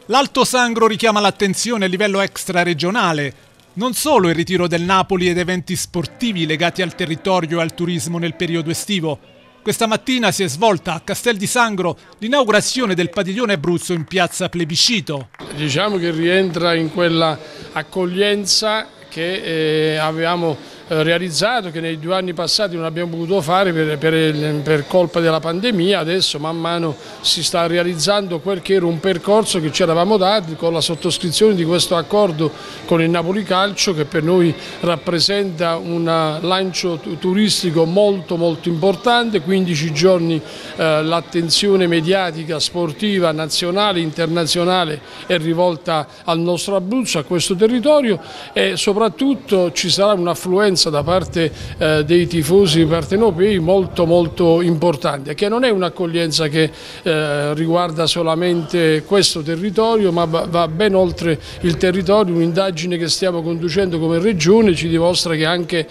L'Alto Sangro richiama l'attenzione a livello extraregionale. Non solo il ritiro del Napoli ed eventi sportivi legati al territorio e al turismo nel periodo estivo. Questa mattina si è svolta a Castel di Sangro l'inaugurazione del padiglione Abruzzo in piazza Plebiscito. Diciamo che rientra in quella accoglienza che avevamo realizzato, che nei 2 anni passati non abbiamo potuto fare per colpa della pandemia. Adesso man mano si sta realizzando quel che era un percorso che ci eravamo dati con la sottoscrizione di questo accordo con il Napoli Calcio, che per noi rappresenta un lancio turistico molto importante. 15 giorni l'attenzione mediatica, sportiva, nazionale, internazionale è rivolta al nostro Abruzzo, a questo territorio, e soprattutto ci sarà un'affluenza da parte dei tifosi partenopei molto importante, che non è un'accoglienza che riguarda solamente questo territorio, ma va ben oltre il territorio. Un'indagine che stiamo conducendo come Regione ci dimostra che anche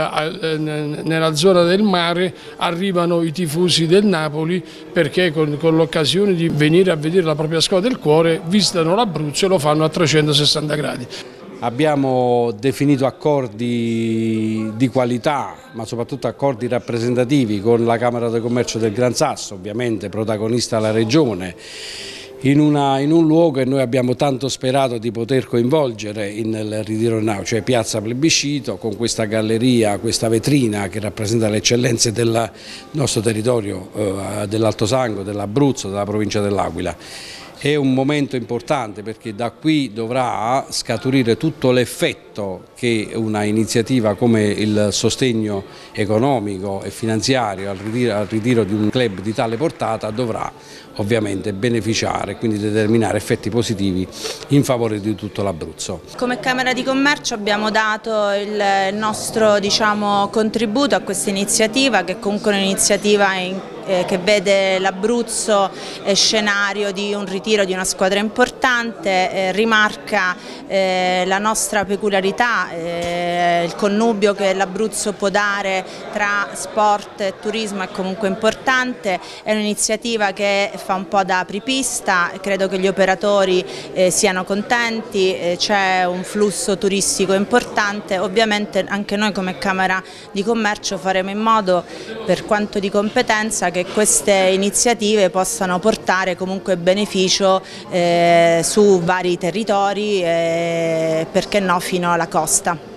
nella zona del mare arrivano i tifosi del Napoli, perché con l'occasione di venire a vedere la propria squadra del cuore visitano l'Abruzzo e lo fanno a 360 gradi. Abbiamo definito accordi di qualità, ma soprattutto accordi rappresentativi con la Camera di Commercio del Gran Sasso, ovviamente protagonista la Regione, in un luogo che noi abbiamo tanto sperato di poter coinvolgere nel ritiro del Napoli, cioè piazza Plebiscito, con questa galleria, questa vetrina che rappresenta le eccellenze del nostro territorio, dell'Alto Sangro, dell'Abruzzo, della provincia dell'Aquila. È un momento importante perché da qui dovrà scaturire tutto l'effetto che una iniziativa come il sostegno economico e finanziario al ritiro di un club di tale portata dovrà ovviamente beneficiare e quindi determinare effetti positivi in favore di tutto l'Abruzzo. Come Camera di Commercio abbiamo dato il nostro contributo a questa iniziativa, che comunque è un'iniziativa che vede l'Abruzzo scenario di un ritiro di una squadra importante, rimarca la nostra peculiarità, il connubio che l'Abruzzo può dare tra sport e turismo è comunque importante. È un'iniziativa che fa un po' da apripista, credo che gli operatori siano contenti, c'è un flusso turistico importante. Ovviamente anche noi come Camera di Commercio faremo in modo, per quanto di competenza, che queste iniziative possano portare comunque beneficio su vari territori, perché no fino alla costa.